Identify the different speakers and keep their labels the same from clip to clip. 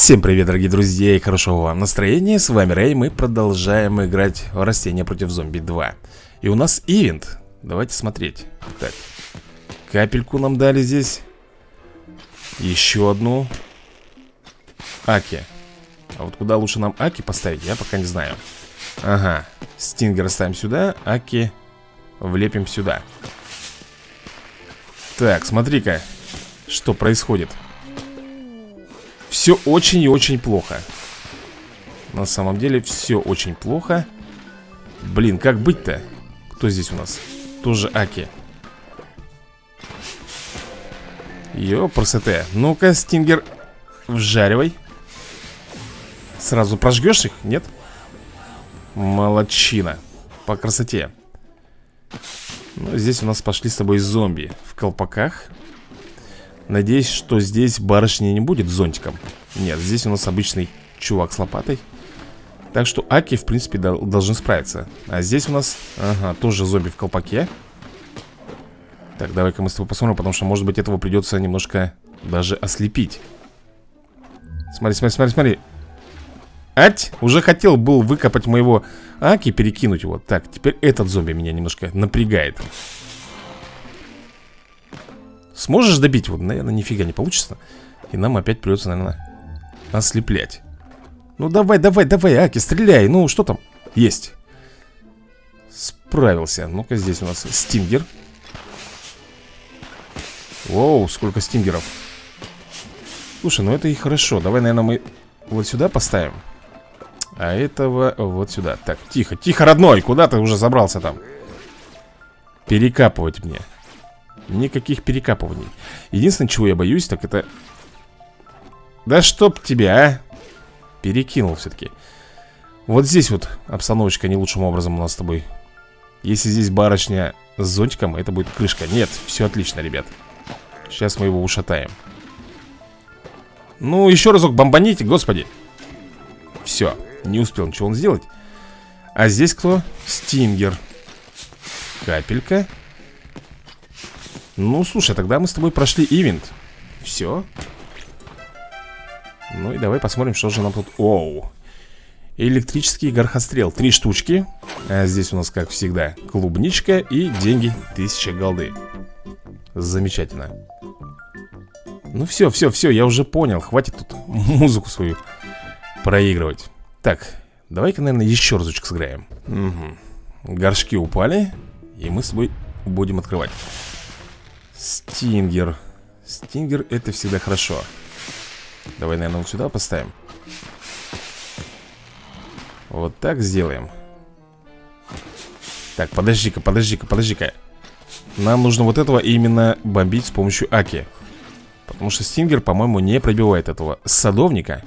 Speaker 1: Всем привет, дорогие друзья, и хорошего вам настроения. С вами Рэй, мы продолжаем играть в Растения против зомби 2. И у нас ивент. Давайте смотреть. Так, капельку нам дали здесь. Еще одну. Аки. А вот куда лучше нам Аки поставить, я пока не знаю. Ага, Стингера ставим сюда, Аки влепим сюда. Так, смотри-ка, что происходит. Все очень и очень плохо. На самом деле все очень плохо. Блин, как быть-то? Кто здесь у нас? Тоже Аки. Ёпрст. Ну-ка, Стингер, вжаривай. Сразу прожгешь их? Нет? Молодчина. По красоте. Ну, здесь у нас пошли с тобой зомби в колпаках. Надеюсь, что здесь барышня не будет с зонтиком. Нет, здесь у нас обычный чувак с лопатой. Так что Аки, в принципе, должен справиться. А здесь у нас, ага, тоже зомби в колпаке. Так, давай-ка мы с тобой посмотрим, потому что, может быть, этого придется немножко даже ослепить. Смотри, смотри, смотри, смотри. Ать! Уже хотел был выкопать моего Аки, перекинуть его. Так, теперь этот зомби меня немножко напрягает. Сможешь добить его? Наверное, нифига не получится. И нам опять придется, наверное, ослеплять. Ну давай, давай, давай, Аки, стреляй. Ну, что там? Есть. Справился. Ну-ка, здесь у нас Стингер. Воу, сколько Стингеров. Слушай, ну это и хорошо. Давай, наверное, мы вот сюда поставим. А этого вот сюда. Так, тихо, тихо, родной. Куда ты уже забрался там? Перекапывать мне. Никаких перекапываний. Единственное, чего я боюсь, так это... Да чтоб тебя, а! Перекинул все-таки. Вот здесь вот обстановочка не лучшим образом у нас с тобой. Если здесь барышня с зонтиком, это будет крышка. Нет, все отлично, ребят. Сейчас мы его ушатаем. Ну, еще разок бомбаните, господи. Все, не успел ничего он сделать. А здесь кто? Стингер. Капелька. Ну, слушай, тогда мы с тобой прошли ивент. Все. Ну и давай посмотрим, что же нам тут. Оу. Электрический горхострел. 3 штучки. А здесь у нас, как всегда, клубничка и деньги 1000 голды. Замечательно. Ну все, все, все, я уже понял. Хватит тут музыку свою проигрывать. Так, давай-ка, наверное, еще разочек сыграем. Угу. Горшки упали. И мы с тобой будем открывать. Стингер. Стингер, это всегда хорошо. Давай, наверное, вот сюда поставим. Вот так сделаем. Так, подожди-ка, подожди-ка, подожди-ка. Нам нужно вот этого именно бомбить с помощью Аки. Потому что Стингер, по-моему, не пробивает этого садовника.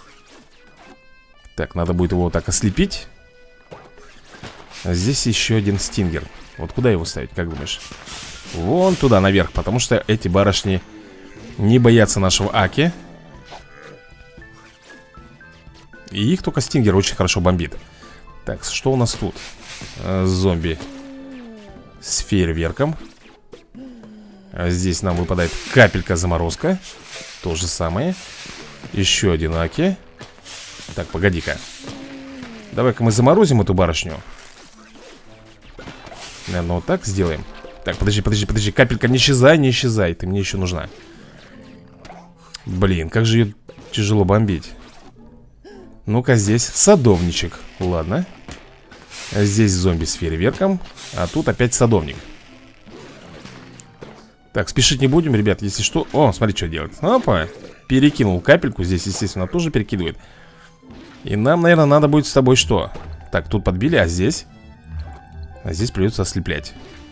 Speaker 1: Так, надо будет его вот так ослепить. А здесь еще один Стингер. Вот куда его ставить, как думаешь? Вон туда, наверх, потому что эти барышни не боятся нашего Аки. И их только Стингер очень хорошо бомбит. Так, что у нас тут? Зомби с фейерверком. А здесь нам выпадает капелька заморозка. То же самое. Еще один Аки. Так, погоди-ка. Давай-ка мы заморозим эту барышню. Наверное, вот так сделаем. Так, подожди, подожди, подожди. Капелька, не исчезай, не исчезай. Ты мне еще нужна. Блин, как же ее тяжело бомбить. Ну-ка, здесь садовничек. Ладно. А здесь зомби с фейерверком. А тут опять садовник. Так, спешить не будем, ребят, если что. О, смотри, что делает. Опа, перекинул капельку. Здесь, естественно, тоже перекидывает. И нам, наверное, надо будет с тобой что? Так, тут подбили, а здесь? А здесь придется ослеплять.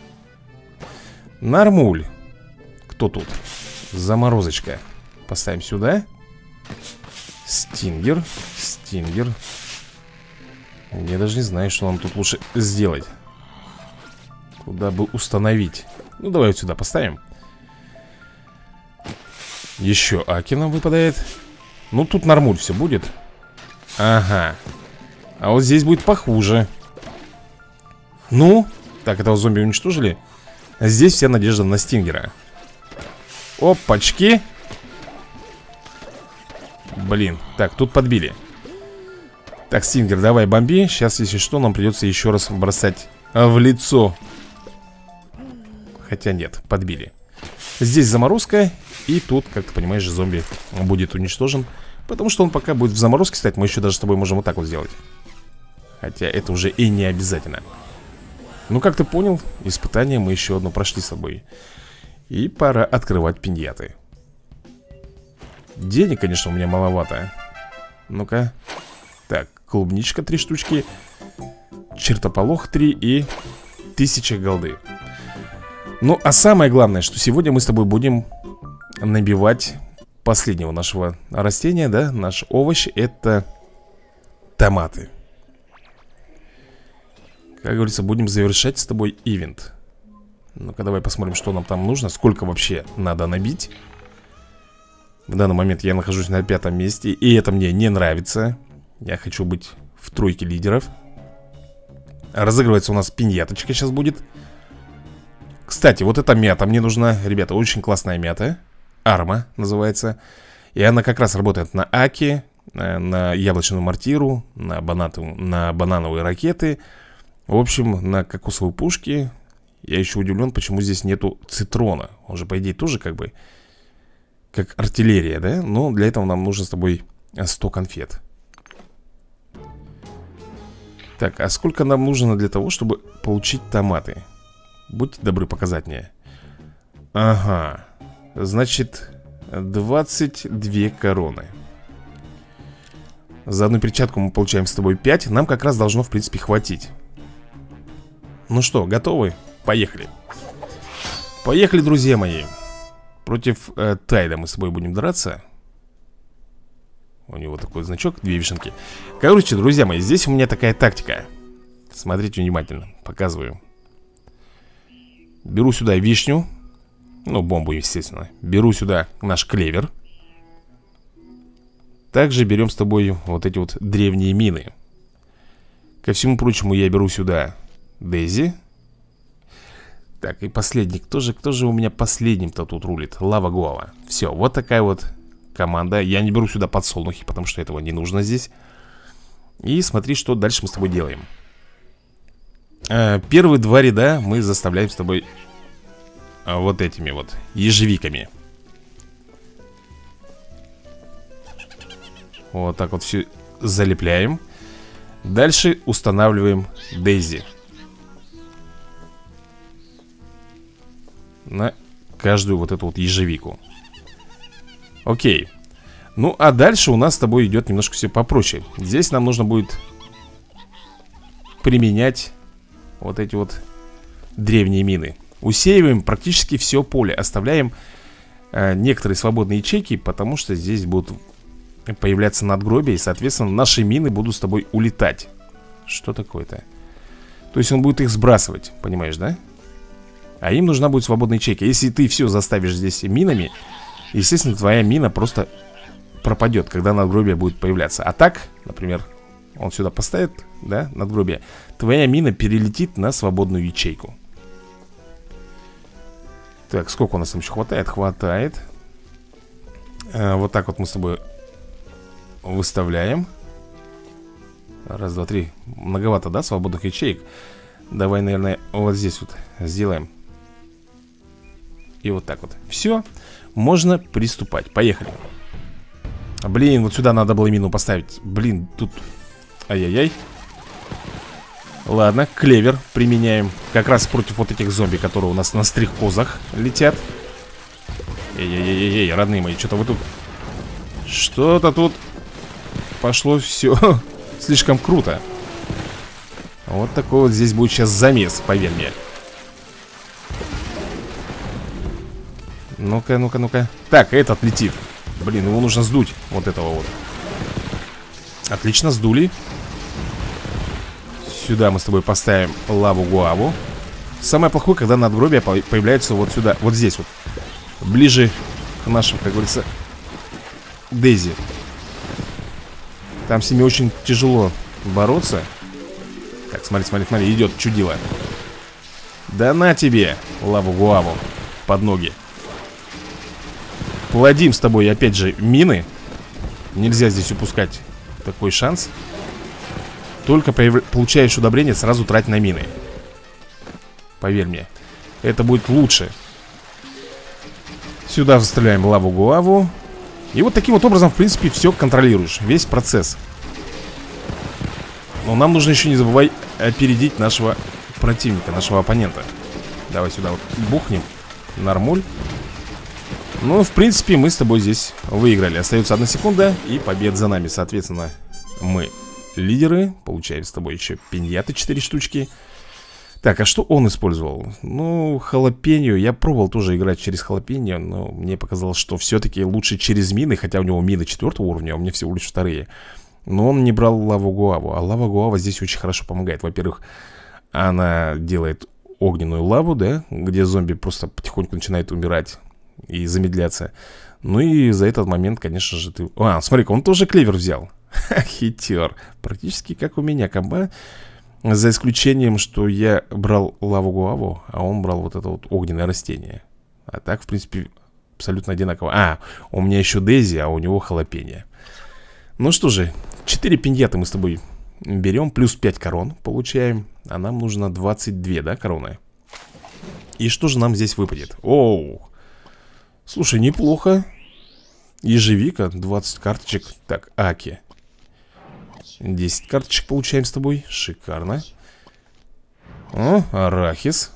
Speaker 1: Нормуль. Кто тут? Заморозочка. Поставим сюда. Стингер. Стингер. Я даже не знаю, что нам тут лучше сделать. Куда бы установить. Ну, давай вот сюда поставим. Еще Аки нам выпадает. Ну, тут нормуль все будет. Ага. А вот здесь будет похуже. Ну, так, этого зомби уничтожили. А здесь вся надежда на Стингера. Опачки. Блин, так, тут подбили. Так, Стингер, давай бомби. Сейчас, если что, нам придется еще раз бросать в лицо. Хотя нет, подбили. Здесь заморозка. И тут, как ты понимаешь, зомби будет уничтожен. Потому что он пока будет в заморозке стоять. Мы еще даже с тобой можем вот так вот сделать. Хотя это уже и не обязательно. Ну, как ты понял, испытание мы еще одно прошли с собой. И пора открывать пиньяты. Денег, конечно, у меня маловато. Ну-ка. Так, клубничка 3 штучки. Чертополох 3 и 1000 голды. Ну, а самое главное, что сегодня мы с тобой будем набивать последнего нашего растения, да, наш овощ, это томаты. Как говорится, будем завершать с тобой ивент. Ну-ка, давай посмотрим, что нам там нужно. Сколько вообще надо набить. В данный момент я нахожусь на 5-м месте. И это мне не нравится. Я хочу быть в тройке лидеров. Разыгрывается у нас пиньяточка сейчас будет. Кстати, вот эта мята мне нужна. Ребята, очень классная мята. Арма называется. И она как раз работает на аки, на яблочную мортиру, на банановые ракеты. В общем, на кокосовые пушки. Я еще удивлен, почему здесь нету цитрона. Он же, по идее, тоже как бы как артиллерия, да? Но для этого нам нужно с тобой 100 конфет. Так, а сколько нам нужно для того, чтобы получить томаты? Будьте добры показать мне. Ага. Значит, 22 короны. За одну перчатку мы получаем с тобой 5. Нам как раз должно, в принципе, хватить. Ну что, готовы? Поехали. Поехали, друзья мои. Против Тайда мы с тобой будем драться. У него такой значок, 2 вишенки. Короче, друзья мои, здесь у меня такая тактика. Смотрите внимательно, показываю. Беру сюда вишню. Ну, бомбу, естественно. Беру сюда наш клевер. Также берем с тобой вот эти вот древние мины. Ко всему прочему, я беру сюда Дейзи. Так, и последний. Кто же у меня последним-то тут рулит? Лава Гуава. Все, вот такая вот команда. Я не беру сюда подсолнухи, потому что этого не нужно здесь. И смотри, что дальше мы с тобой делаем. Первые 2 ряда мы заставляем с тобой вот этими вот ежевиками. Вот так вот все залепляем. Дальше устанавливаем Дейзи на каждую вот эту вот ежевику. Окей. Ну, а дальше у нас с тобой идет немножко все попроще. Здесь нам нужно будет применять вот эти вот древние мины. Усеиваем практически все поле. Оставляем некоторые свободные ячейки, потому что здесь будут появляться надгробия. И, соответственно, наши мины будут с тобой улетать. Что такое-то? То есть он будет их сбрасывать, понимаешь, да? А им нужна будет свободная ячейка. Если ты все заставишь здесь минами, естественно, твоя мина просто пропадет, когда надгробие будет появляться. А так, например, он сюда поставит, да, надгробие. Твоя мина перелетит на свободную ячейку. Так, сколько у нас там еще хватает? Хватает. Вот так вот мы с тобой выставляем. Раз, два, три. Многовато, да, свободных ячеек. Давай, наверное, вот здесь вот сделаем. И вот так вот. Все, можно приступать. Поехали. Блин, вот сюда надо было мину поставить. Блин, тут... Ай-яй-яй. Ладно, клевер применяем. Как раз против вот этих зомби, которые у нас на стрихкозах летят. Эй-эй-эй-эй, родные мои, что-то вы тут... Что-то тут пошло все слишком круто. Вот такой вот здесь будет сейчас замес, поверь мне. Ну-ка, ну-ка, ну-ка. Так, этот летит. Блин, его нужно сдуть. Вот этого вот. Отлично, сдули. Сюда мы с тобой поставим лаву Гуаву. Самое плохое, когда надгробия появляются вот сюда, вот здесь вот. Ближе к нашим, как говорится, Дейзи. Там с ними очень тяжело бороться. Так, смотри, смотри, смотри, идет чудило. Да на тебе лаву Гуаву под ноги. Плодим с тобой опять же мины. Нельзя здесь упускать такой шанс. Только получаешь удобрение, сразу трать на мины. Поверь мне, это будет лучше. Сюда вставляем лаву-гуаву. И вот таким вот образом, в принципе, все контролируешь. Весь процесс. Но нам нужно еще не забывай опередить нашего противника, нашего оппонента. Давай сюда вот бухнем. Нормуль. Ну, в принципе, мы с тобой здесь выиграли. Остается 1 секунда, и победа за нами. Соответственно, мы лидеры. Получаем с тобой еще пиньяты 4 штучки. Так, а что он использовал? Ну, халапеньо. Я пробовал тоже играть через халапеньо, но мне показалось, что все-таки лучше через мины. Хотя у него мины 4-го уровня, а у меня всего лишь 2-е. Но он не брал лаву-гуаву. А лава-гуава здесь очень хорошо помогает. Во-первых, она делает огненную лаву, да, где зомби просто потихоньку начинает умирать и замедляться. Ну и за этот момент, конечно же, ты... А, смотри-ка, он тоже клевер взял. Хитер. Практически как у меня комба. За исключением, что я брал лаву-гуаву, а он брал вот это вот огненное растение. А так, в принципе, абсолютно одинаково. А, у меня еще Дейзи, а у него халапеньо. Ну что же, 4 пиньяты мы с тобой берем. Плюс 5 корон получаем. А нам нужно 22, да, короны? И что же нам здесь выпадет? Оу! Слушай, неплохо. Ежевика, 20 карточек. Так, аки 10 карточек получаем с тобой. Шикарно. О, арахис.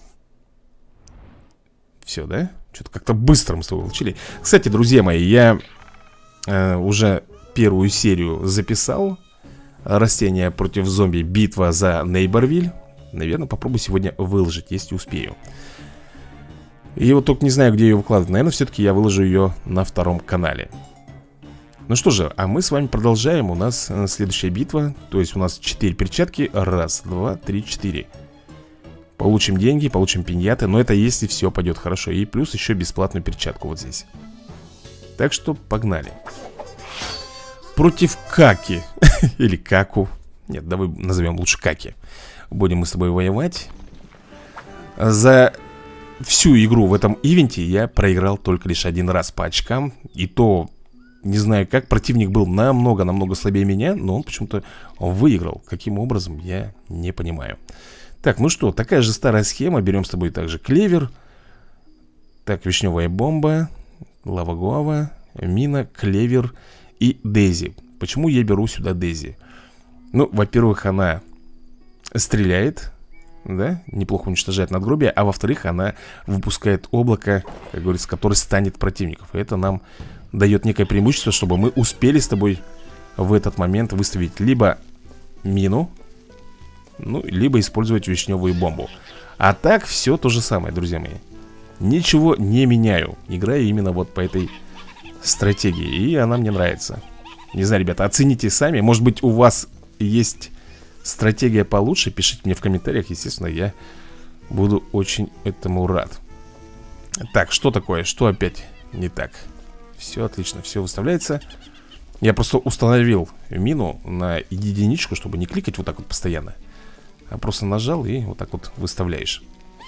Speaker 1: Все, да? Что-то как-то быстро мы с тобой получили. Кстати, друзья мои, я уже первую серию записал. Растения против зомби. Битва за Нейборвиль. Наверное, попробую сегодня выложить, если успею. И вот только не знаю, где ее выкладывать. Наверное, все-таки я выложу ее на 2-м канале. Ну что же, а мы с вами продолжаем. У нас следующая битва. То есть у нас 4 перчатки. 1, 2, 3, 4. Получим деньги, получим пиньяты. Но это если все пойдет хорошо. И плюс еще бесплатную перчатку вот здесь. Так что погнали. Против Каки. Или Каку. Нет, давай назовем лучше Каки. Будем мы с тобой воевать. За всю игру в этом ивенте я проиграл только лишь 1 раз по очкам. И то... Не знаю как, противник был намного слабее меня, но он почему-то выиграл. Каким образом, я не понимаю. Так, ну что, такая же старая схема. Берем с тобой также клевер. Так, вишневая бомба, лава-гуава, мина, клевер и Дейзи. Почему я беру сюда Дейзи? Ну, во-первых, она стреляет, да, неплохо уничтожает надгробие. А во-вторых, она выпускает облако, как говорится, которое станет противников. И это нам... дает некое преимущество, чтобы мы успели с тобой в этот момент выставить либо мину, ну, либо использовать вишневую бомбу. А так все то же самое, друзья мои. Ничего не меняю. Играю именно вот по этой стратегии. И она мне нравится. Не знаю, ребята, оцените сами. Может быть, у вас есть стратегия получше. Пишите мне в комментариях. Естественно, я буду очень этому рад. Так, что такое? Что опять не так? Все отлично, все выставляется. Я просто установил мину на единичку, чтобы не кликать вот так вот постоянно, а просто нажал и вот так вот выставляешь.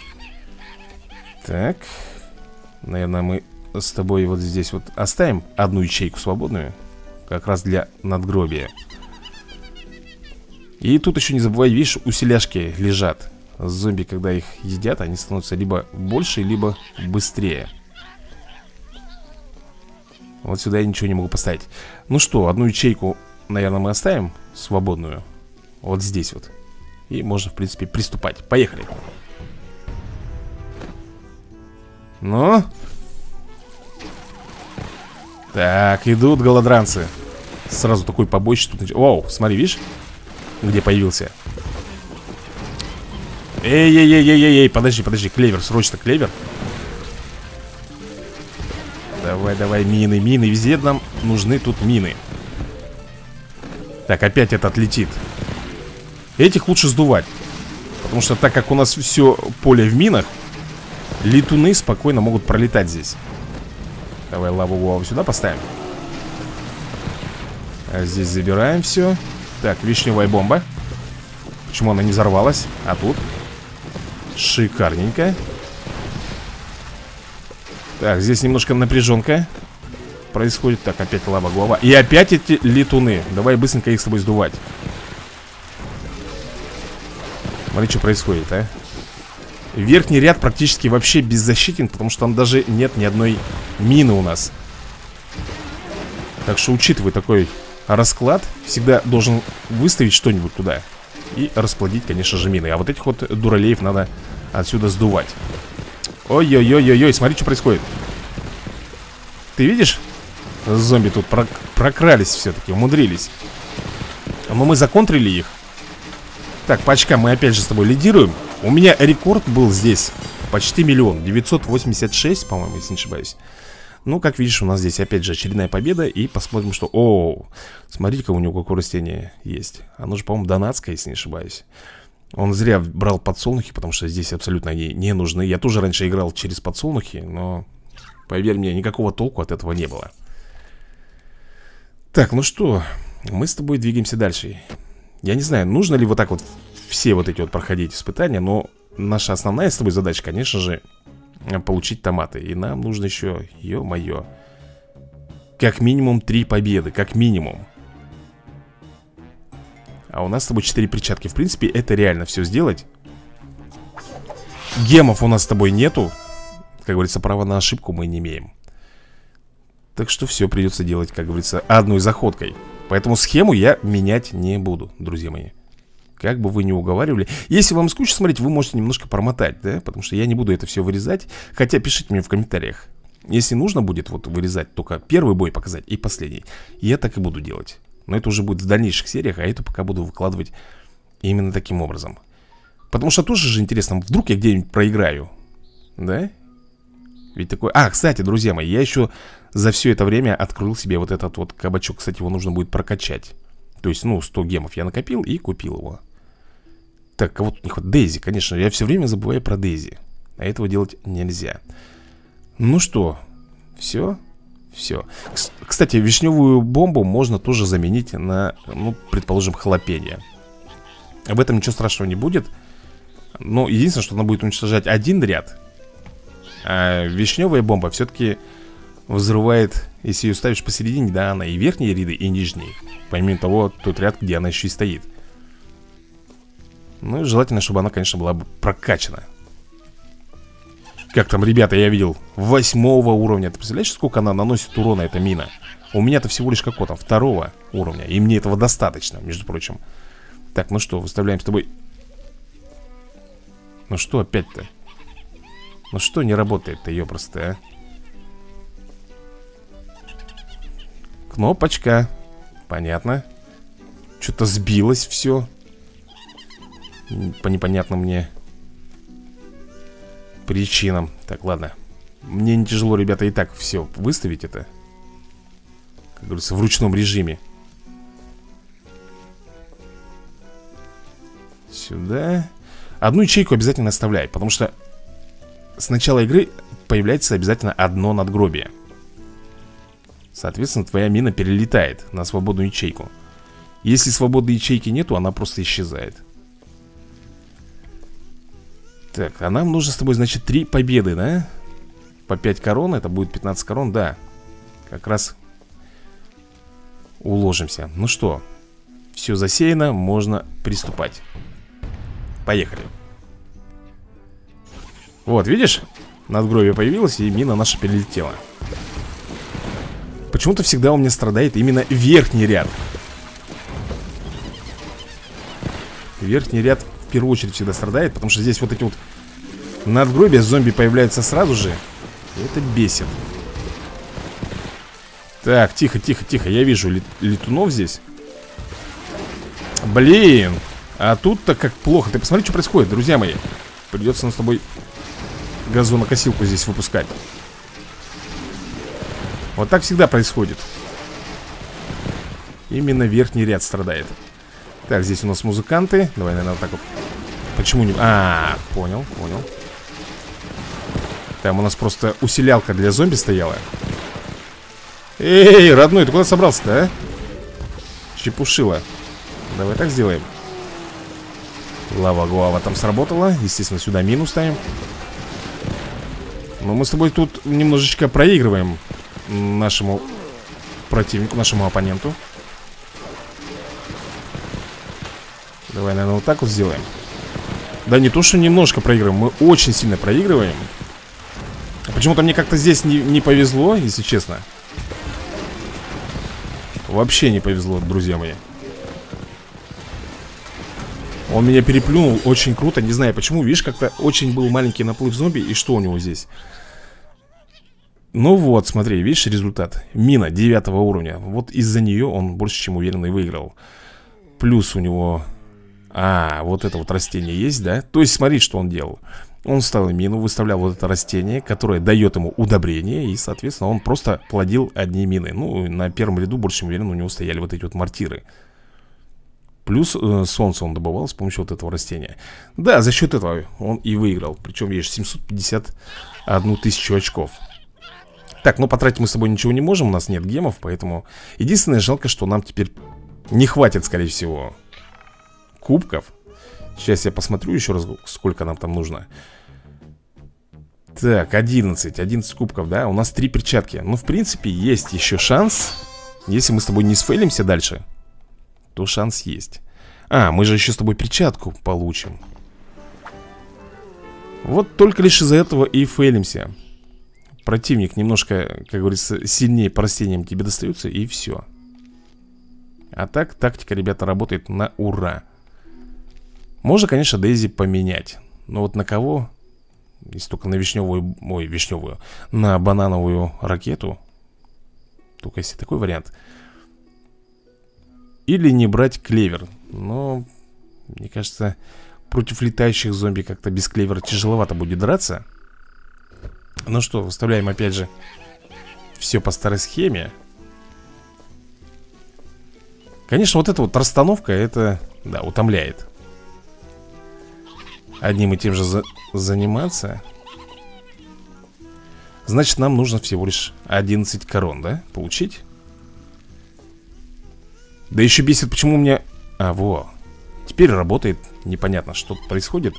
Speaker 1: Так. Наверное, мы с тобой вот здесь вот оставим одну ячейку свободную. Как раз для надгробия. И тут еще не забывай, видишь, усиляшки лежат. Зомби, когда их едят, они становятся либо больше, либо быстрее. Вот сюда я ничего не могу поставить. Ну что, одну ячейку, наверное, мы оставим свободную. Вот здесь вот. И можно, в принципе, приступать. Поехали. Ну. Так, идут голодранцы. Сразу такой побоище тут. Оу, смотри, видишь, где появился. Эй, подожди, клевер, срочно клевер. Давай, мины, везде нам нужны тут мины. Так, опять этот летит. Этих лучше сдувать. Потому что так как у нас все поле в минах, летуны спокойно могут пролетать здесь. Давай лаву-гуаву сюда поставим. А здесь забираем все. Так, вишневая бомба. Почему она не взорвалась? А тут шикарненько. Так, здесь немножко напряженка. происходит? Так, опять лава-глава. И опять эти летуны. Давай быстренько их с тобой сдувать. Смотри, что происходит, а. Верхний ряд практически вообще беззащитен, потому что там даже нет ни одной мины у нас. Так что учитывай такой расклад. Всегда должен выставить что-нибудь туда и расплодить, конечно же, мины. А вот этих вот дуралеев надо отсюда сдувать. Ой-ой-ой-ой-ой, смотри, что происходит. Ты видишь? Зомби тут прокрались все-таки, умудрились. Но мы законтрили их. Так, по очкам мы опять же с тобой лидируем. У меня рекорд был здесь почти 1 986, по-моему, если не ошибаюсь. Ну, как видишь, у нас здесь опять же очередная победа. И посмотрим, что... О, смотрите-ка, у него какое растение есть. Оно же, по-моему, донатское, если не ошибаюсь. Он зря брал подсолнухи, потому что здесь абсолютно они не нужны. Я тоже раньше играл через подсолнухи, но, поверь мне, никакого толку от этого не было. Так, ну что, мы с тобой двигаемся дальше. Я не знаю, нужно ли вот так вот все вот эти вот проходить испытания, но наша основная с тобой задача, конечно же, получить томаты. И нам нужно еще, ё-моё, как минимум 3 победы, как минимум. А у нас с тобой 4 перчатки. В принципе, это реально все сделать. Гемов у нас с тобой нету. Как говорится, права на ошибку мы не имеем. Так что все придется делать, как говорится, одной заходкой. Поэтому схему я менять не буду, друзья мои. Как бы вы ни уговаривали. Если вам скучно смотреть, вы можете немножко промотать, да? Потому что я не буду это все вырезать. Хотя пишите мне в комментариях. Если нужно будет вот вырезать только первый бой показать и последний, я так и буду делать. Но это уже будет в дальнейших сериях, а это пока буду выкладывать именно таким образом. Потому что тоже же интересно, вдруг я где-нибудь проиграю. Да? Ведь такой... А, кстати, друзья мои, я еще за все это время открыл себе вот этот вот кабачок. Кстати, его нужно будет прокачать. То есть, ну, 100 гемов я накопил и купил его. Так, кого тут не хватает? Дейзи, конечно, я все время забываю про Дейзи. А этого делать нельзя. Ну что, все? Все. Кстати, вишневую бомбу можно тоже заменить на, ну, предположим, халапеньо. Об этом ничего страшного не будет. Но единственное, что она будет уничтожать один ряд. А вишневая бомба все-таки взрывает, если ее ставишь посередине, да, она и верхние ряды, и нижние. Помимо того, тот ряд, где она еще и стоит. Ну и желательно, чтобы она, конечно, была бы прокачана. Как там, ребята, я видел 8-го уровня. Ты представляешь, сколько она наносит урона, эта мина? У меня-то всего лишь какого там, 2-го уровня. И мне этого достаточно, между прочим. Так, ну что, выставляем с тобой. Ну что опять-то? Ну что не работает-то, ёпросто, а? Кнопочка. Понятно. Что-то сбилось все. По непонятным мне причинам. Так, ладно. Мне не тяжело, ребята, и так все выставить это. Как говорится, в ручном режиме. Сюда. Одну ячейку обязательно оставляй, потому что с начала игры появляется обязательно одно надгробие. Соответственно, твоя мина перелетает на свободную ячейку. Если свободной ячейки нету, она просто исчезает. Так, а нам нужно с тобой, значит, 3 победы, да? По 5 корон, это будет 15 корон, да. Как раз уложимся. Ну что, все засеяно, можно приступать. Поехали. Вот, видишь? Надгробие появилось, и мина наша перелетела. Почему-то всегда у меня страдает именно верхний ряд. Верхний ряд в первую очередь всегда страдает, потому что здесь вот эти вот надгробия зомби появляются сразу же. И это бесит. Так, тихо, тихо, тихо. Я вижу летунов здесь. Блин. А тут-то как плохо. Ты посмотри, что происходит, друзья мои. Придется нам с тобой газонокосилку здесь выпускать. Вот так всегда происходит. Именно верхний ряд страдает. Так, здесь у нас музыканты. Давай, наверное, вот так вот. Почему не... А, понял, понял. Там у нас просто усилялка для зомби стояла. Эй, родной, ты куда собрался-то, а? Чепушила. Давай так сделаем. Лава-гуава там сработала. Естественно, сюда мину ставим. Но мы с тобой тут немножечко проигрываем нашему противнику, нашему оппоненту. Давай, наверное, вот так вот сделаем. Да не то, что немножко проигрываем, мы очень сильно проигрываем. Почему-то мне как-то здесь не повезло, если честно. Вообще не повезло, друзья мои. Он меня переплюнул очень круто. Не знаю почему, видишь, как-то очень был маленький наплыв зомби. И что у него здесь? Ну вот, смотри, видишь результат. Мина 9 уровня. Вот из-за нее он больше чем уверенно и выиграл. Плюс у него... вот это вот растение есть, да? То есть смотри, что он делал. Он ставил мину, выставлял вот это растение, которое дает ему удобрение. И, соответственно, он просто плодил одни мины. Ну, на первом ряду, больше чем уверенно, у него стояли вот эти вот мортиры. Плюс солнце он добывал с помощью вот этого растения. Да, за счет этого он и выиграл. Причем, видишь, 751 тысячу очков. Так, ну потратить мы с собой ничего не можем. У нас нет гемов, поэтому... Единственное, жалко, что нам теперь не хватит, скорее всего, кубков. Сейчас я посмотрю еще раз, сколько нам там нужно. Так, 11 кубков, да? У нас 3 перчатки. Ну, в принципе, есть еще шанс. Если мы с тобой не сфейлимся дальше, то шанс есть. Мы же еще с тобой перчатку получим. Вот только лишь из-за этого и фейлимся. Противник немножко, как говорится, сильнее по растениям тебе достается, и все. А так, тактика, ребята, работает на ура. Можно, конечно, Дейзи поменять. Но вот на кого? Если только на вишневую, на банановую ракету. Только если такой вариант. Или не брать клевер. Но, мне кажется, против летающих зомби как-то без клевера тяжеловато будет драться. Ну что, выставляем опять же все по старой схеме. Конечно, вот эта вот расстановка, это, да, утомляет. Одним и тем же заниматься. Значит, нам нужно всего лишь 11 корон, да, получить. Да еще бесит, почему у меня... во. Теперь работает, непонятно, что происходит.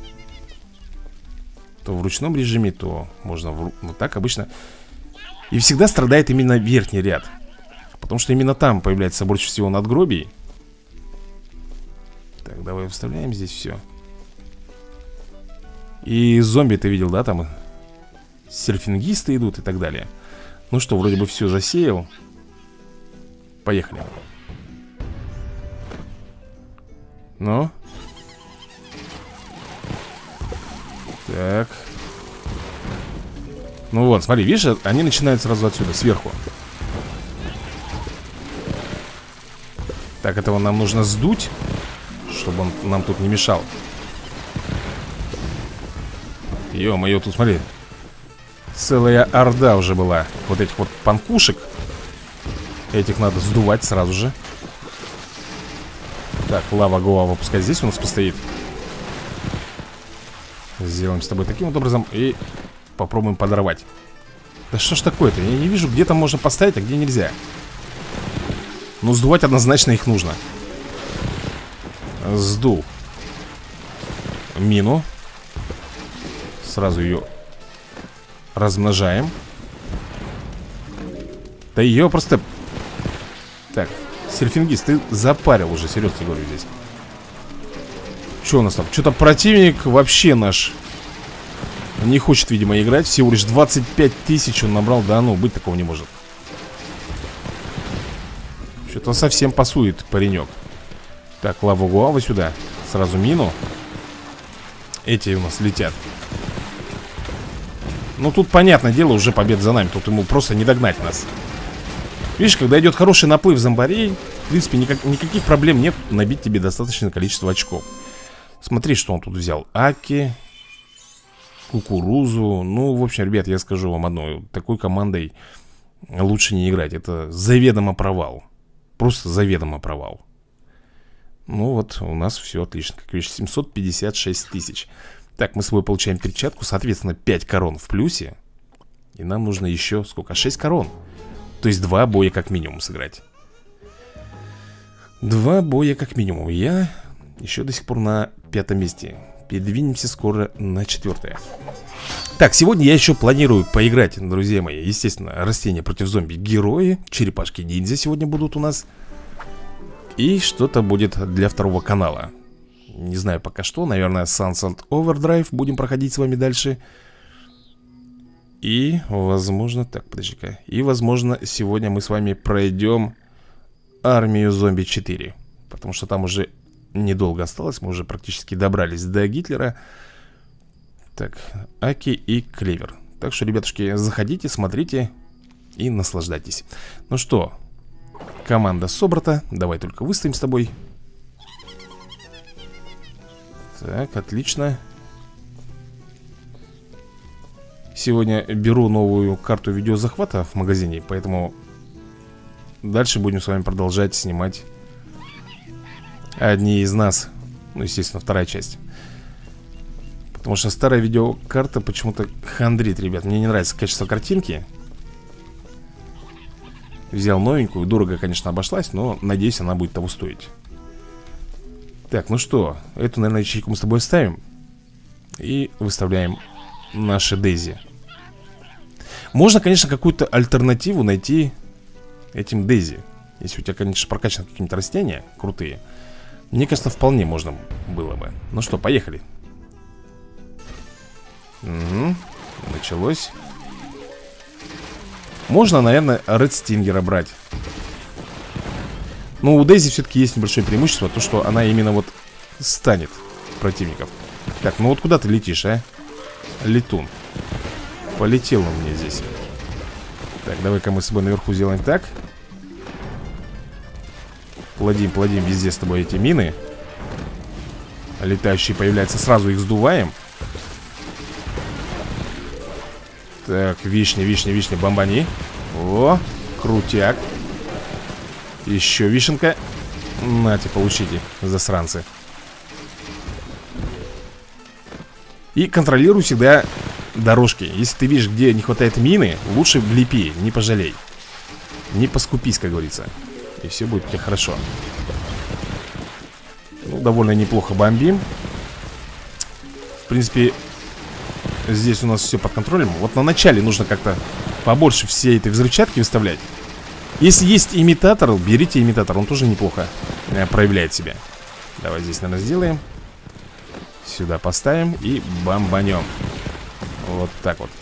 Speaker 1: То в ручном режиме, то можно вот так обычно. И всегда страдает именно верхний ряд. Потому что именно там появляется больше всего надгробий. Так, давай вставляем здесь все. И зомби ты видел, да, там серфингисты идут и так далее. Ну что, вроде бы все засеял. Поехали. Ну. Так. Ну вот, смотри, видишь, они начинают сразу отсюда, сверху. Так, этого нам нужно сдуть, чтобы он нам тут не мешал. Ё-моё, тут смотри, целая орда уже была вот этих вот панкушек. Этих надо сдувать сразу же. Так, лава-гуава пускай здесь у нас постоит. Сделаем с тобой таким вот образом и попробуем подорвать. Да что ж такое-то? Я не вижу, где там можно поставить, а где нельзя. Но сдувать однозначно их нужно. Сдул мину. Сразу ее размножаем. Да ее просто... Так, серфингист, ты запарил уже, серьезно говорю здесь. Что у нас там? Что-то противник вообще наш не хочет, видимо, играть. Всего лишь 25 тысяч он набрал. Да ну, быть такого не может. Что-то совсем пасует паренек. Так, лаву-гуаву сюда. Сразу мину. Эти у нас летят. Ну тут, понятное дело, уже победа за нами. Тут ему просто не догнать нас. Видишь, когда идет хороший наплыв зомбарей, в принципе, никаких проблем нет набить тебе достаточное количество очков. Смотри, что он тут взял. Аки, кукурузу. Ну, в общем, ребят, я скажу вам одно. Такой командой лучше не играть. Это заведомо провал. Просто заведомо провал. Ну вот, у нас все отлично. Как видишь, 756 тысяч. Так, мы с собой получаем перчатку. Соответственно, 5 корон в плюсе. И нам нужно еще, сколько? 6 корон. То есть 2 боя как минимум сыграть. 2 боя как минимум. Я еще до сих пор на 5-м месте. Передвинемся скоро на 4-е. Так, сегодня я еще планирую поиграть, друзья мои. Естественно, растения против зомби. Герои, черепашки-ниндзя сегодня будут у нас. И что-то будет для второго канала. Не знаю пока что. Наверное, Sunset Overdrive будем проходить с вами дальше. И, возможно... Так, подожди-ка. И, возможно, сегодня мы с вами пройдем Армию зомби 4. Потому что там уже недолго осталось. Мы уже практически добрались до Гитлера. Так, Аки и Клевер. Так что, ребятушки, заходите, смотрите и наслаждайтесь. Ну что, команда собрата. Давай только выставим с тобой. Так, отлично. Сегодня беру новую карту видеозахвата в магазине, поэтому дальше будем с вами продолжать снимать одни из нас. Ну, естественно, вторая часть. Потому что старая видеокарта почему-то хандрит, ребят. Мне не нравится качество картинки. Взял новенькую, дорого, конечно, обошлась, но надеюсь, она будет того стоить. Так, ну что, эту, наверное, ячейку мы с тобой ставим. И выставляем наши Дейзи. Можно, конечно, какую-то альтернативу найти этим Дейзи. Если у тебя, конечно, прокачаны какие-нибудь растения крутые. Мне кажется, вполне можно было бы. Ну что, поехали. Угу. Началось. Можно, наверное, Ред Стингера брать. Но у Дейзи все-таки есть небольшое преимущество. То, что она именно вот станет противников. Так, ну вот куда ты летишь, а? Летун. Полетел он мне здесь. Так, давай-ка мы с собой наверху сделаем так. Плодим везде с тобой эти мины. Летающие появляются, сразу их сдуваем. Так, вишня, бомбани. О, крутяк. Еще вишенка. Нате, получите, засранцы. И контролируй всегда дорожки. Если ты видишь, где не хватает мины, лучше влепи, не пожалей. Не поскупись, как говорится. И все будет у тебя хорошо. Ну, довольно неплохо бомбим. В принципе, здесь у нас все под контролем. Вот на начале нужно как-то побольше всей этой взрывчатки выставлять. Если есть имитатор, берите имитатор. Он тоже неплохо проявляет себя. Давай здесь, наверное, сделаем. Сюда поставим и бомбанем. Вот так вот.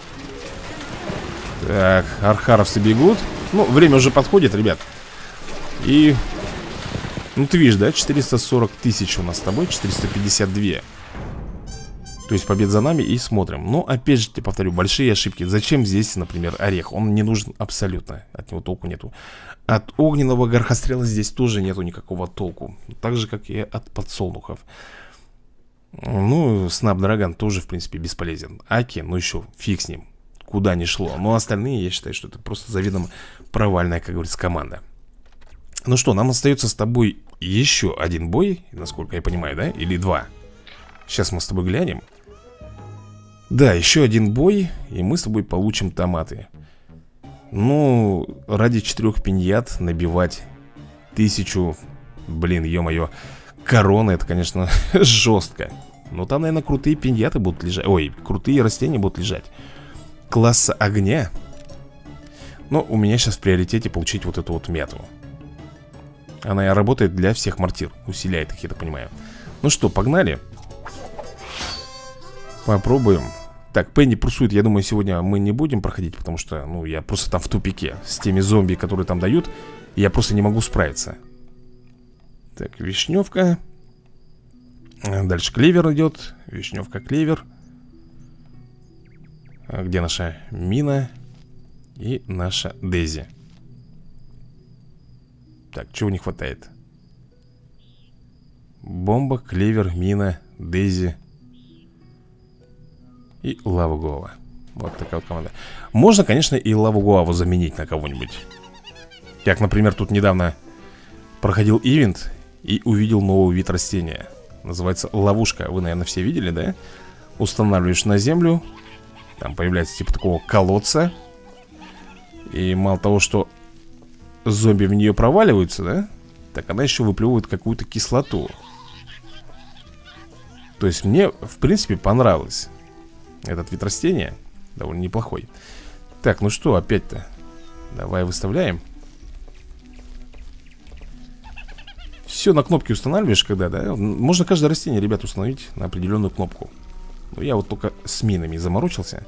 Speaker 1: Так, архаровцы бегут. Ну, время уже подходит, ребят. И... Ну, ты видишь, да? 440 тысяч у нас с тобой. 452. То есть побед за нами и смотрим. Но, опять же, тебе повторю, большие ошибки. Зачем здесь, например, орех? Он не нужен абсолютно. От него толку нету. От огненного горхострела здесь тоже нету никакого толку. Так же, как и от подсолнухов. Ну, Снапдрагон тоже, в принципе, бесполезен. Аки, ну еще фиг с ним. Куда ни шло. Но остальные, я считаю, что это просто заведомо провальная, как говорится, команда. Ну что, нам остается с тобой еще один бой, насколько я понимаю, да? Или два. Сейчас мы с тобой глянем. Да, еще один бой, и мы с тобой получим томаты. Ну, ради 4 пиньят набивать 1000, блин, ё-моё, короны, это, конечно, жестко. Но там, наверное, крутые пиньяты будут лежать. Ой, крутые растения будут лежать. Класса огня. Но у меня сейчас в приоритете получить вот эту вот мяту. Она и работает для всех мортир. Усиляет их, я так понимаю. Ну что, погнали. Попробуем. Так, Пенни прусует, я думаю, сегодня мы не будем проходить, потому что, ну, я просто там в тупике. С теми зомби, которые там дают, я просто не могу справиться. Так, вишневка. Дальше клевер идет. Вишневка, клевер. Где наша мина? И наша Дейзи. Так, чего не хватает? Бомба, клевер, мина, Дейзи и лава гуава. Вот такая вот команда. Можно, конечно, и лаву гуаву заменить на кого-нибудь. Как, например, тут недавно проходил ивент и увидел новый вид растения. Называется ловушка. Вы, наверное, все видели, да? Устанавливаешь на землю. Там появляется типа такого колодца. И мало того, что зомби в нее проваливаются, да? Так она еще выплевывает какую-то кислоту. То есть мне, в принципе, понравилось. этот вид растения. Довольно неплохой. Так, ну что, опять-то. Давай выставляем. Все на кнопке устанавливаешь, когда, да? Можно каждое растение, ребят, установить на определенную кнопку. Но я вот только с минами заморочился,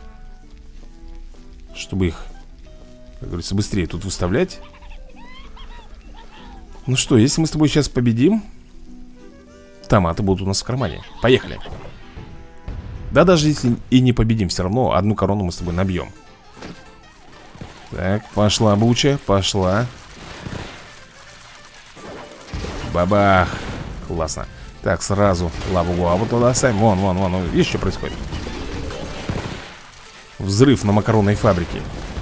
Speaker 1: чтобы их, как говорится, быстрее тут выставлять. Ну что, если мы с тобой сейчас победим, томаты будут у нас в кармане. Поехали. Да, даже если и не победим, все равно одну корону мы с тобой набьем. Так, пошла буча, пошла. Бабах. Классно. Так, сразу лаву-гуаву туда ставим. Вон, видишь, что происходит? Взрыв на макаронной фабрике.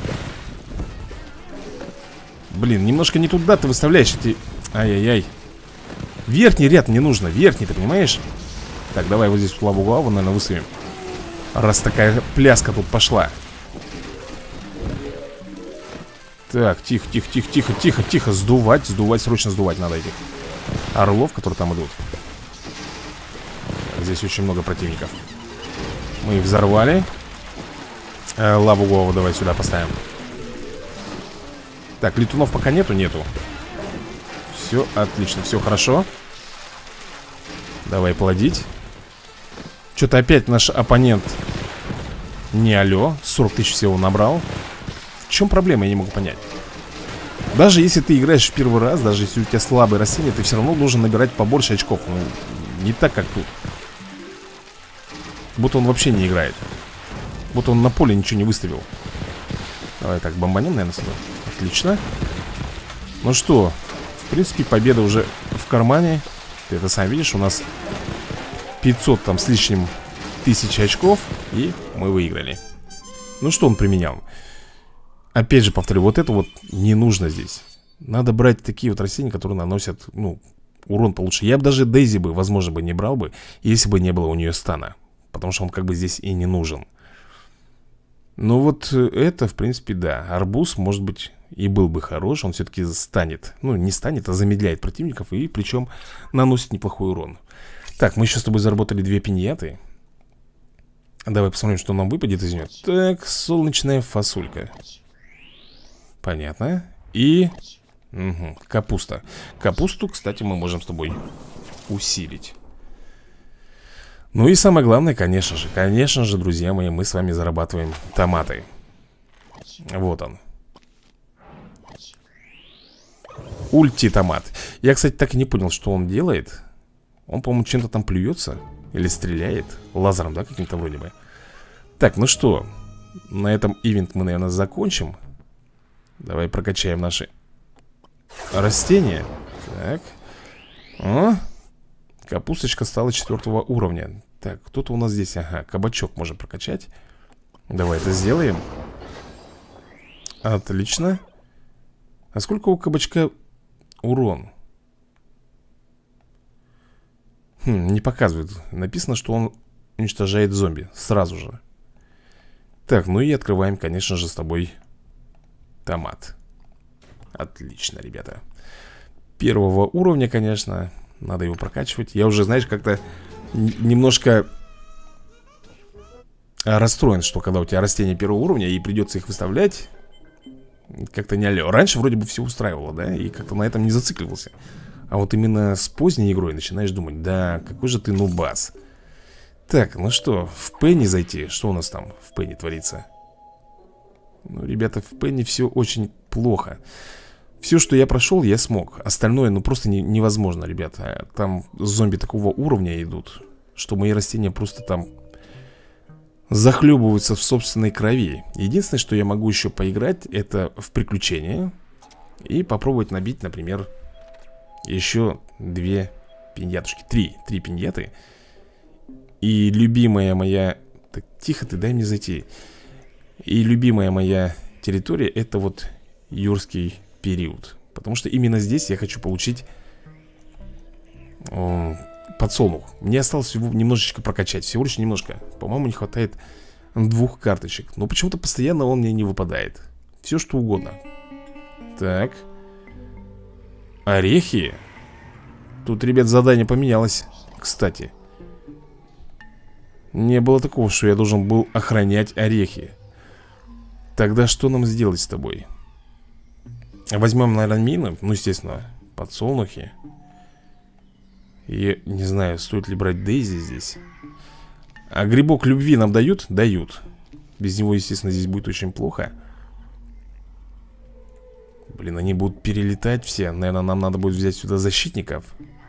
Speaker 1: Блин, немножко не туда ты выставляешь эти... Ай-яй-яй. Верхний ряд мне нужно, верхний, ты понимаешь? Так, давай вот здесь лаву-гуаву, наверное, выставим. Раз такая пляска тут пошла. Так, тихо. Сдувать, срочно сдувать надо этих орлов, которые там идут. Здесь очень много противников. Мы их взорвали. Лаву-гуаву давай сюда поставим. Так, летунов пока нету. Все, отлично, все хорошо. Давай плодить. Что-то опять наш оппонент не алё, 40 тысяч всего набрал. В чем проблема, я не могу понять. Даже если ты играешь в первый раз, даже если у тебя слабые растения, ты все равно должен набирать побольше очков. Ну, не так, как тут. Будто он вообще не играет. Будто он на поле ничего не выставил. Давай так, бомбанем, наверное, сюда. Отлично. Ну что, в принципе, победа уже в кармане. Ты это сам видишь, у нас 500 там с лишним тысяч очков. И мы выиграли. Ну что он применял? Опять же повторю, вот это вот не нужно здесь. Надо брать такие вот растения, которые наносят, ну, урон получше. Я бы даже Дейзи бы, возможно, бы не брал бы, если бы не было у нее стана. Потому что он как бы здесь и не нужен. Но вот это, в принципе, да. Арбуз, может быть, и был бы хорош. Он все-таки станет, ну, не станет, а замедляет противников. И причем наносит неплохой урон. Так, мы еще с тобой заработали 2 пиньяты. Давай посмотрим, что нам выпадет из нее. Так, солнечная фасолька. Понятно. И... Угу, капуста. Капусту, кстати, мы можем с тобой усилить. Ну и самое главное, конечно же, друзья мои, мы с вами зарабатываем томаты. Вот он. Ульти-томат. Я, кстати, так и не понял, что он делает. Он, по-моему, чем-то там плюется. Или стреляет. Лазером, да, каким-то вроде бы. Так, ну что, на этом ивент мы, наверное, закончим. Давай прокачаем наши растения. Так. О, капусточка стала 4 уровня. Так, кто-то у нас здесь, ага, кабачок можем прокачать. Давай это сделаем. Отлично. А сколько у кабачка урон? Не показывает. Написано, что он уничтожает зомби сразу же. Так, ну и открываем, конечно же, с тобой томат. Отлично, ребята. 1 уровня, конечно. Надо его прокачивать. Я уже, знаешь, как-то немножко расстроен, что когда у тебя растения 1 уровня и придется их выставлять, как-то не алё. Раньше вроде бы все устраивало, да, и как-то на этом не зацикливался. А вот именно с поздней игрой начинаешь думать: да, какой же ты нубас. Так, ну что, в Пенни зайти? Что у нас там в Пенни творится? Ну, ребята, в Пенни все очень плохо. Все, что я прошел, я смог. Остальное, ну, просто невозможно, ребята. Там зомби такого уровня идут, что мои растения просто там захлебываются в собственной крови. Единственное, что я могу еще поиграть, это в приключения. И попробовать набить, например, еще 2 пиньятушки. 3 пиньяты. И любимая моя... Так, тихо ты, дай мне зайти. И любимая моя территория — это вот юрский период. Потому что именно здесь я хочу получить подсолнух. Мне осталось всего немножечко прокачать. Всего лишь немножко. По-моему, не хватает 2 карточек. Но почему-то постоянно он мне не выпадает. Все что угодно. Так. Орехи. Тут, ребят, задание поменялось, кстати. Не было такого, что я должен был охранять орехи. Тогда что нам сделать с тобой? Возьмем, наверное, мины. Ну, естественно, подсолнухи. И не знаю, стоит ли брать Дейзи здесь. А грибок любви нам дают? Дают. Без него, естественно, здесь будет очень плохо. Блин, они будут перелетать все. Наверное, нам надо будет взять сюда защитников.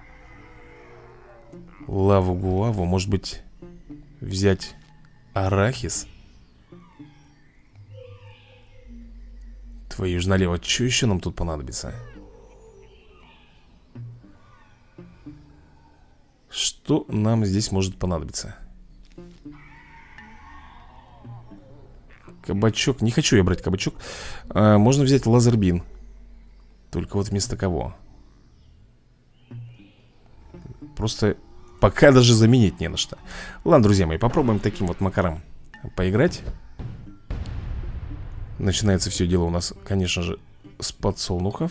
Speaker 1: Лаву-гуаву. Может быть, взять арахис? Твою ж налево. Что еще нам тут понадобится? Что нам здесь может понадобиться? Кабачок. Не хочу я брать кабачок. Можно взять лазербин. Только вот вместо кого? Просто пока даже заменить не на что. Ладно, друзья мои, попробуем таким вот макаром поиграть. Начинается все дело у нас, конечно же, с подсолнухов.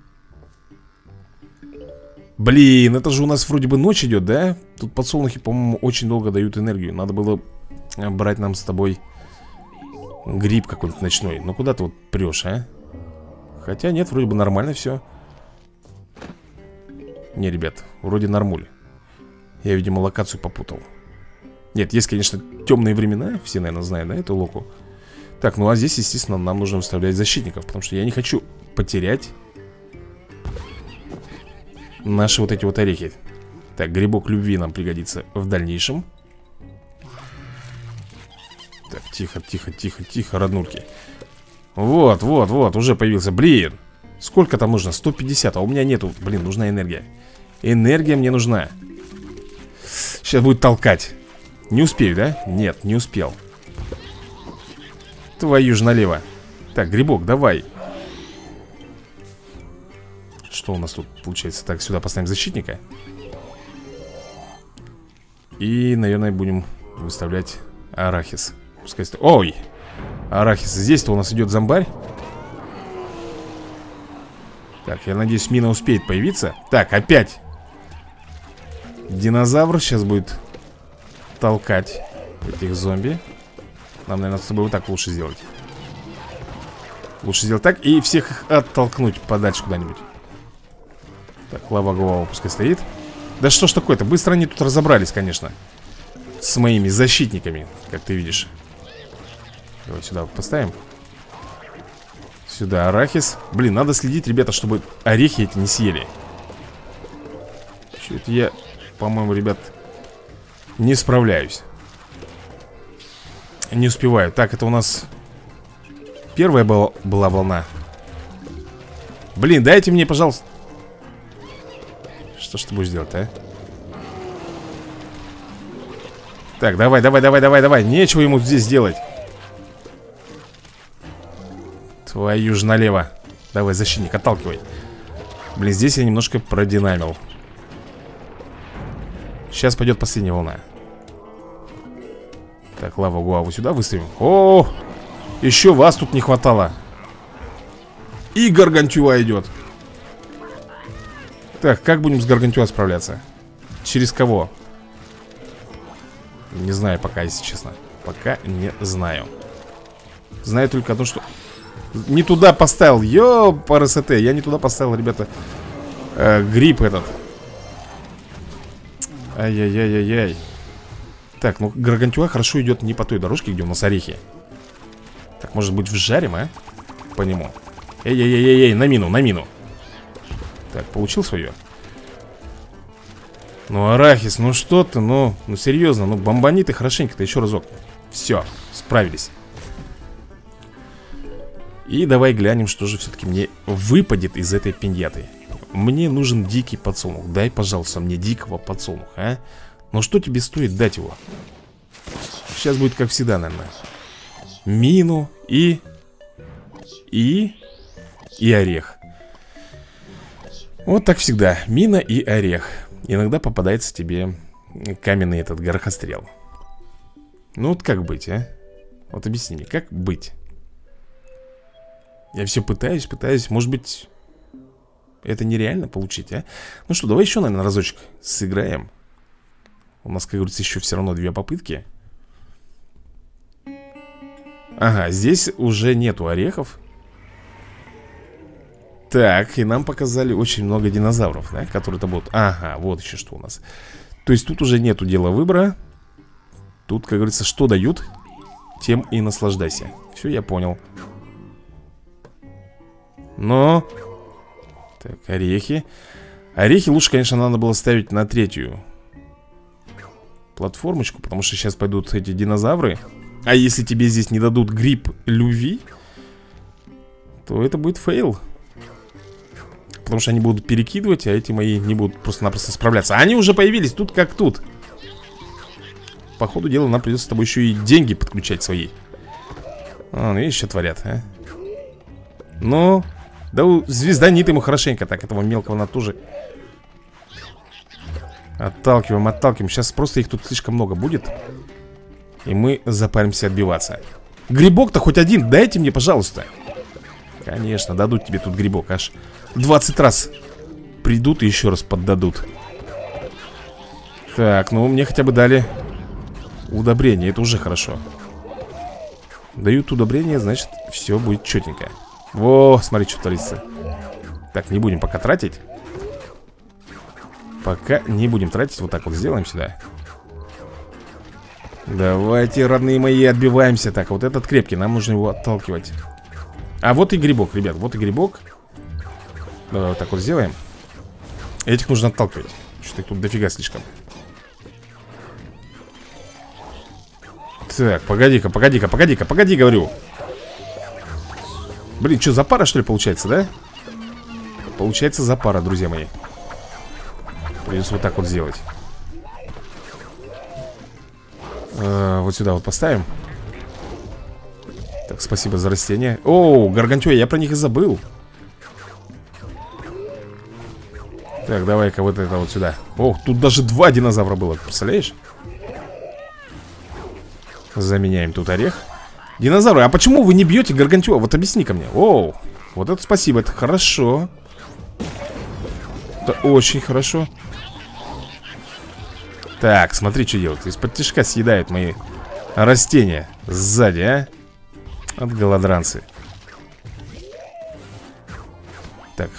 Speaker 1: Блин, это же у нас вроде бы ночь идет, да? Тут подсолнухи, по-моему, очень долго дают энергию. Надо было брать нам с тобой гриб какой-нибудь ночной. Ну куда ты вот прешь, а? Хотя нет, вроде бы нормально все. Не, ребят, вроде нормуль. Я, видимо, локацию попутал. Нет, есть, конечно, темные времена. Все, наверное, знают, да, эту локу. Так, ну а здесь, естественно, нам нужно выставлять защитников. Потому что я не хочу потерять наши вот эти вот орехи. Так, грибок любви нам пригодится в дальнейшем. Так, тихо, тихо, тихо, тихо, роднульки. Вот, вот, вот, уже появился. Блин, сколько там нужно? 150, а у меня нету. Блин, нужна энергия. Энергия мне нужна. Сейчас будет толкать. Не успею, да? Нет, не успел. Твою ж налево. Так, грибок, давай. Что у нас тут получается? Так, сюда поставим защитника. И, наверное, будем выставлять арахис. Пускай... Ой! Арахис. Здесь-то у нас идет зомбарь. Так, я надеюсь, мина успеет появиться. Так, опять динозавр сейчас будет толкать этих зомби. Нам, наверное, с тобой вот так лучше сделать. Лучше сделать так и всех их оттолкнуть подальше куда-нибудь. Так, лава-гуава пускай стоит. Да что ж такое-то? Быстро они тут разобрались, конечно. С моими защитниками, как ты видишь. Давай сюда вот поставим. Сюда арахис. Блин, надо следить, ребята, чтобы орехи эти не съели. Чё-то я, по-моему, ребят, не справляюсь. Не успеваю. Так, это у нас первая была волна. Блин, дайте мне, пожалуйста. Что ж ты будешь делать, а? Так, давай, давай, давай, давай, давай. Нечего ему здесь делать. Твою ж налево. Давай, защитник, отталкивай. Блин, здесь я немножко продинамил. Сейчас пойдет последняя волна. Так, лаву-гуаву сюда выставим. О, еще вас тут не хватало. И гаргантюа идет. Так, как будем с гаргантюа справляться? Через кого? Не знаю пока, если честно. Пока не знаю. Знаю только то, что... Не туда поставил. Ёпарасоте. Я не туда поставил, ребята, гриб этот. Ай-яй-яй-яй-яй. Так, ну гаргантюа хорошо идет не по той дорожке, где у нас орехи. Так, может быть, вжарим, а? По нему. Эй-эй-эй-эй, на мину, на мину. Так, получил свое. Ну, арахис, ну что ты, ну серьезно, ну бомбани ты хорошенько-то еще разок. Все, справились. И давай глянем, что же все-таки мне выпадет из этой пиньяты. Мне нужен дикий подсолнух. Дай, пожалуйста, мне дикого подсолнуха, а? Но что тебе стоит дать его? Сейчас будет как всегда, наверное. Мину и орех. Вот так всегда. Мина и орех. Иногда попадается тебе каменный этот горохострел. Ну вот как быть, а? Вот объясни мне, как быть? Я все пытаюсь. Может быть, это нереально получить, а? Ну что, давай еще, наверное, разочек сыграем. У нас, как говорится, еще все равно 2 попытки. Ага, здесь уже нету орехов. Так, и нам показали очень много динозавров, да, которые-то будут. Ага, вот еще что у нас. То есть тут уже нету дела выбора. Тут, как говорится, что дают, тем и наслаждайся. Все, я понял. Но... Так, орехи. Орехи лучше, конечно, надо было ставить на третью платформочку, потому что сейчас пойдут эти динозавры. А если тебе здесь не дадут гриб любви, то это будет фейл. Потому что они будут перекидывать, а эти мои не будут просто-напросто справляться. Они уже появились тут как тут. По ходу дела нам придется с тобой еще и деньги подключать свои. Ну видишь, что творят, а? Ну, да звезданит ему хорошенько. Так, этого мелкого на ту же. Отталкиваем, отталкиваем. Сейчас просто их тут слишком много будет. И мы запаримся отбиваться. Грибок-то хоть один дайте мне, пожалуйста. Конечно, дадут тебе тут грибок. Аж 20 раз придут и еще раз поддадут. Так, ну мне хотя бы дали удобрение, это уже хорошо. Дают удобрение, значит все будет четенько. Во, смотри, что творится. Так, не будем пока тратить. Пока не будем тратить, вот так вот сделаем сюда. Давайте, родные мои, отбиваемся. Так, вот этот крепкий, нам нужно его отталкивать. А вот и грибок, ребят, вот и грибок. Давай вот так вот сделаем. Этих нужно отталкивать. Что-то их тут дофига слишком. Так, погоди-ка, погоди-ка, погоди-ка, погоди, говорю. Блин, что, запара, что ли, получается, да? Получается запара, друзья мои. Придется вот так вот сделать. Вот сюда вот поставим. Так, спасибо за растения. О, гаргантюа, я про них и забыл. Так, давай-ка вот это вот сюда. Ох, тут даже 2 динозавра было, представляешь? Заменяем тут орех. Динозавры, а почему вы не бьете гаргантюа? Вот объясни-ка мне. Оу, вот это спасибо, это хорошо. Это очень хорошо. Так, смотри, что делают. Из-под тишка съедают мои растения сзади, а? От голодранцы. Так.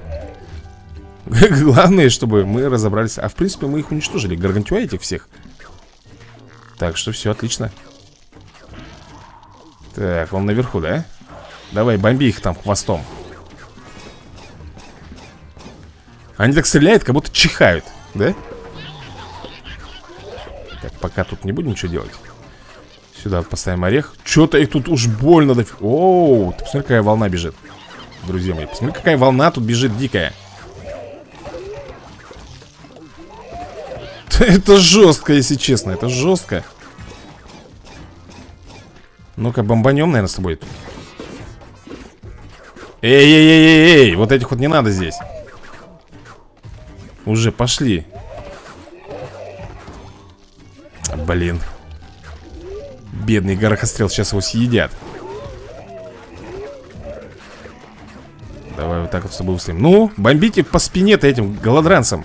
Speaker 1: Главное, чтобы мы разобрались. А в принципе мы их уничтожили, гаргантюа этих всех. Так что все отлично. Так, он наверху, да? Давай, бомби их там хвостом. Они так стреляют, как будто чихают, да? Так, пока тут не будем ничего делать. Сюда поставим орех. Что-то их тут уж больно дофиг. Оу, ты посмотри, какая волна бежит. Друзья мои, посмотри, какая волна тут бежит дикая. Это жестко, если честно, это жестко. Ну-ка, бомбанем, наверное, с тобой. Эй-эй-эй-эй-эй, вот этих вот не надо здесь. Уже пошли. Блин. Бедный горохострел, сейчас его съедят. Давай вот так вот с тобой выставим. Ну, бомбите по спине-то этим голодранцам.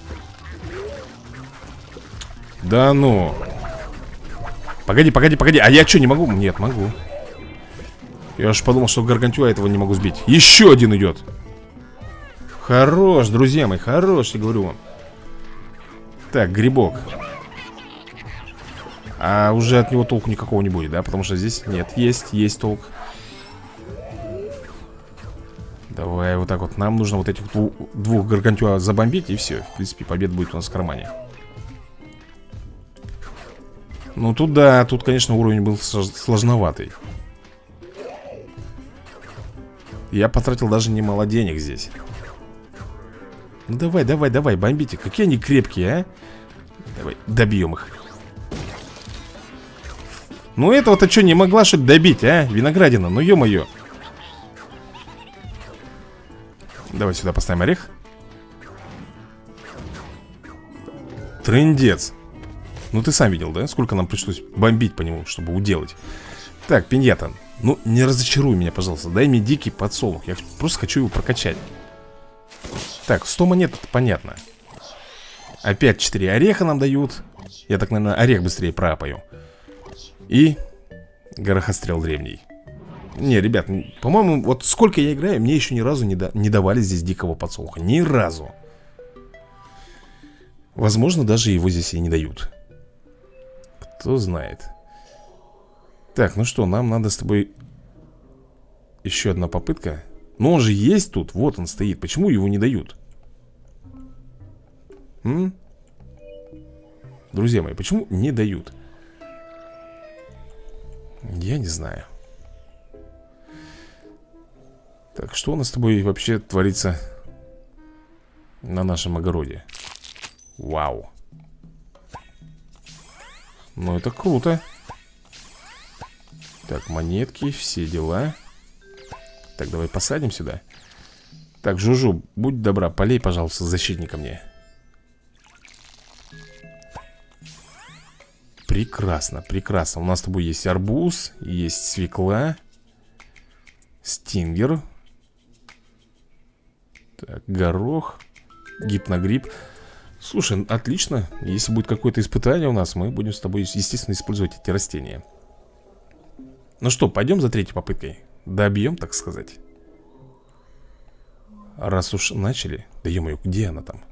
Speaker 1: Да ну. Погоди, погоди, погоди. А я что, не могу? Нет, могу. Я уж подумал, что гаргантюа этого не могу сбить. Еще один идет. Хорош, друзья мои, хорош, я говорю вам. Так, грибок. А уже от него толку никакого не будет, да? Потому что здесь нет, есть толк. Давай вот так вот. Нам нужно вот этих двух гаргантюа забомбить, и все. В принципе, победа будет у нас в кармане. Ну тут да, тут, конечно, уровень был сложноватый. Я потратил даже немало денег здесь. Ну давай, давай, давай, бомбите. Какие они крепкие, а? Давай, добьем их. Ну этого-то что, не могла что-то добить, а? Виноградина, ну ё-моё. Давай сюда поставим орех. Трындец. Ну ты сам видел, да? Сколько нам пришлось бомбить по нему, чтобы уделать. Так, пиньята. Ну не разочаруй меня, пожалуйста. Дай мне дикий подсолнух. Я просто хочу его прокачать. Так, 100 монет, это понятно. Опять 4 ореха нам дают. Я так, наверное, орех быстрее пропаю. И Горохострел древний. Не, ребят, по-моему, вот сколько я играю, мне еще ни разу не давали здесь дикого подсолнуха. Ни разу. Возможно, даже его здесь и не дают. Кто знает. Так, ну что, нам надо с тобой... Еще одна попытка. Но он же есть тут, вот он стоит. Почему его не дают? Друзья мои, почему не дают? Я не знаю. Так, что у нас с тобой вообще творится на нашем огороде? Вау. Ну, это круто. Так, монетки, все дела. Так, давай посадим сюда. Так, Жужу, будь добра, полей, пожалуйста, защитника мне. Прекрасно, прекрасно. У нас с тобой есть арбуз, есть свекла, стингер. Так, горох, гипногриб. Слушай, отлично. Если будет какое-то испытание у нас, мы будем с тобой, естественно, использовать эти растения. Ну что, пойдем за третьей попыткой. Добьем, так сказать. Раз уж начали. Да ё-моё, где она там?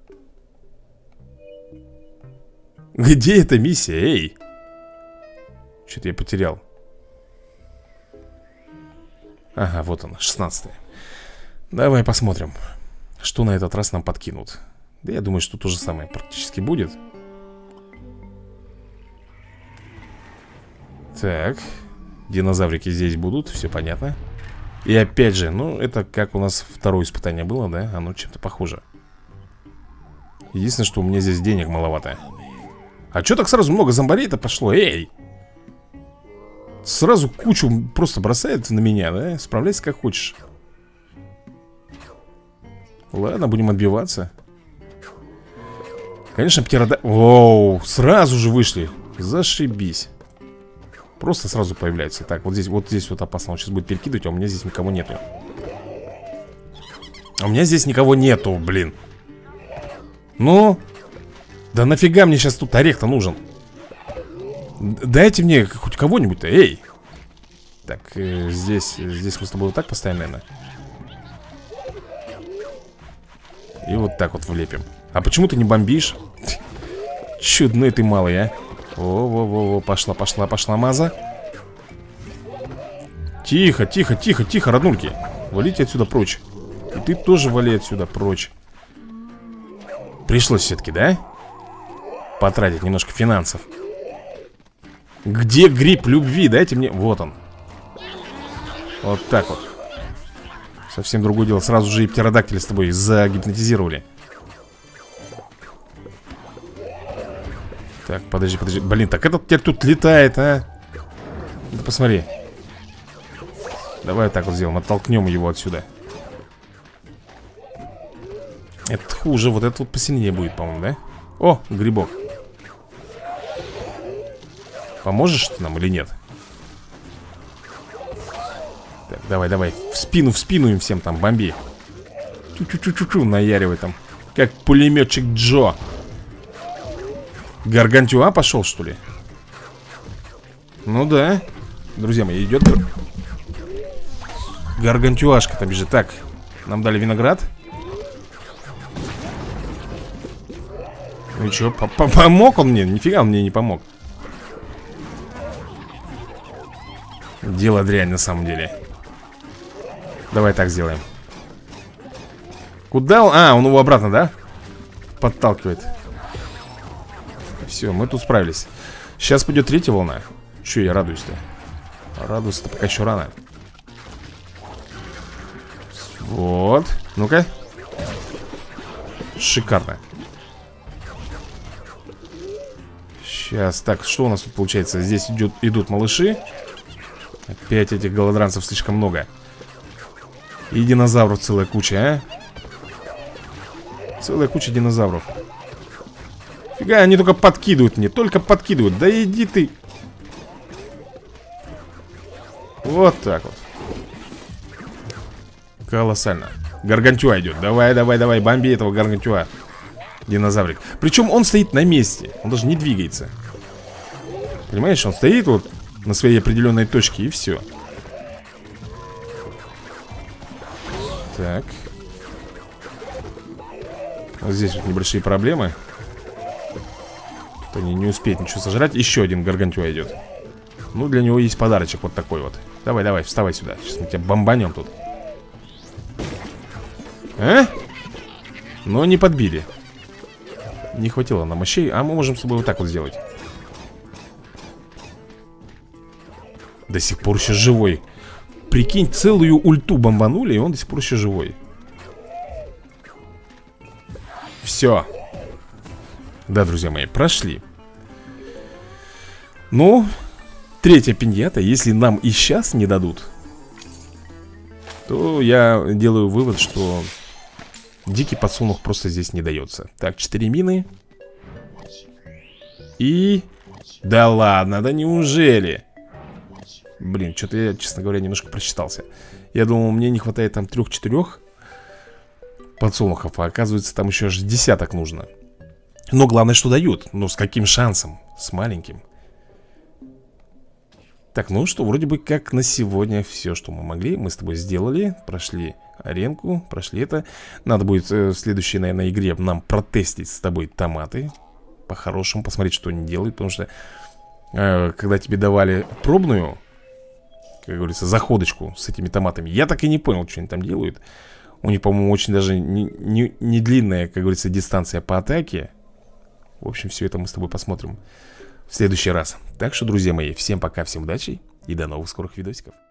Speaker 1: Где эта миссия, эй? Что-то я потерял. Ага, вот она, 16-я. Давай посмотрим, что на этот раз нам подкинут. Да я думаю, что то же самое практически будет. Так, динозаврики здесь будут, все понятно. И опять же, ну это как у нас второе испытание было, да? Оно чем-то похоже. Единственное, что у меня здесь денег маловато. А что так сразу много зомбарей-то пошло? Эй! Сразу кучу просто бросает на меня, да? Справляйся как хочешь. Ладно, будем отбиваться. Конечно, птерода... Воу, сразу же вышли. Зашибись. Просто сразу появляется. Так, вот здесь вот опасно. Он сейчас будет перекидывать, а у меня здесь никого нету. А у меня здесь никого нету, блин. Ну? Да нафига мне сейчас тут орех-то нужен? Дайте мне хоть кого-нибудь-то, эй. Так, здесь мы с тобой вот так поставим, наверное. И вот так вот влепим. А почему ты не бомбишь? Чудный ты малый, а. Во-во-во, пошла маза. Тихо, тихо, тихо, тихо, роднульки. Валите отсюда прочь. И ты тоже вали отсюда прочь. Пришлось все-таки, да? Потратить немножко финансов. Где гриб любви? Дайте мне... Вот он. Вот так вот. Совсем другое дело. Сразу же и птеродактили с тобой загипнотизировали. Так, подожди. Блин, так этот теперь тут летает, а? Да посмотри. Давай вот так вот сделаем. Оттолкнем его отсюда. Это хуже. Вот это вот посильнее будет, по-моему, да? О, грибок. Поможешь ты нам или нет? Так, давай. В спину им всем там бомби. Чу-чу-чу-чу-чу, наяривай там. Как пулеметчик Джо. Гаргантюа пошел, что ли? Ну да. Друзья мои, идет Гаргантюашка-то бежит. Так, нам дали виноград. Ну и что, помог он мне? Нифига он мне не помог. Дело дрянь на самом деле. Давай так сделаем. Куда он? А, он его обратно, да? Подталкивает. Все, мы тут справились. Сейчас пойдет третья волна. Че я радуюсь-то? Радуюсь-то пока еще рано. Вот. Ну-ка. Шикарно. Сейчас, так, что у нас тут получается? Здесь идут малыши. Опять этих голодранцев слишком много. И динозавров целая куча, а? Целая куча динозавров. Фига, они только подкидывают мне. Только подкидывают. Да иди ты. Вот так вот. Колоссально. Гаргантюа идет. Давай, бомби этого гаргантюа. Динозаврик. Причем он стоит на месте. Он даже не двигается. Понимаешь, он стоит вот на своей определенной точке, и все. Так. Вот здесь вот небольшие проблемы. Тут они не успеют ничего сожрать. Еще один гаргантюа идет. Ну, для него есть подарочек вот такой вот. Давай, давай, вставай сюда. Сейчас мы тебя бомбанем тут. Но не подбили. Не хватило нам мощей. А мы можем с собой вот так вот сделать. До сих пор еще живой. Прикинь, целую ульту бомбанули, и он до сих пор еще живой. Все. Да, друзья мои, прошли. Ну, третья пиньята. Если нам и сейчас не дадут, то я делаю вывод, что дикий подсолнух просто здесь не дается. Так, 4 мины. И... Да ладно, да неужели? Блин, что-то я, честно говоря, немножко просчитался. Я думал, мне не хватает там 3-4 подсолнухов, а оказывается, там еще аж десяток нужно. Но главное, что дают. Но с каким шансом? С маленьким. Так, ну что, вроде бы как на сегодня все, что мы могли, мы с тобой сделали. Прошли аренку, прошли это. Надо будет в следующей, наверное, игре нам протестить с тобой томаты. По-хорошему, посмотреть, что они делают. Потому что, когда тебе давали пробную, как говорится, заходочку с этими томатами, я так и не понял, что они там делают. У них, по-моему, очень даже не длинная, как говорится, дистанция по атаке. В общем, все это мы с тобой посмотрим в следующий раз. Так что, друзья мои, всем пока, всем удачи и до новых скорых видосиков.